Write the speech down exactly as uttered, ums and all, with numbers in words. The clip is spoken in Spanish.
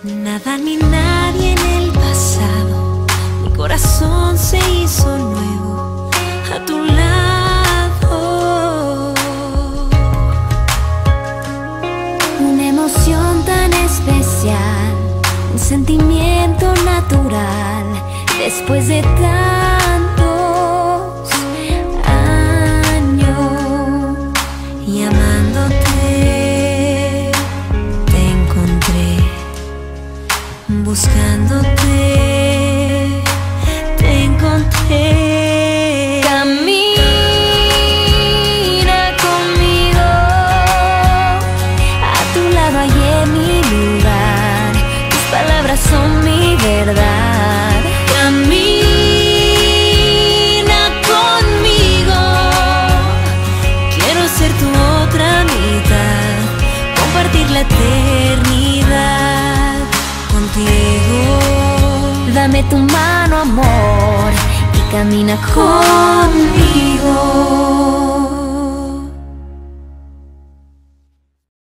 Nada ni nadie en el pasado, mi corazón se hizo nuevo a tu lado. Una emoción tan especial, un sentimiento natural, después de tantos años. Y amándote, te encontré, buscándote, te encontré. Camina conmigo, a tu lado hallé mi lugar, tus palabras son mi verdad. Camina conmigo, quiero ser tu otra mitad, compartir la eternidad contigo. Dame tu mano, amor, y camina conmigo.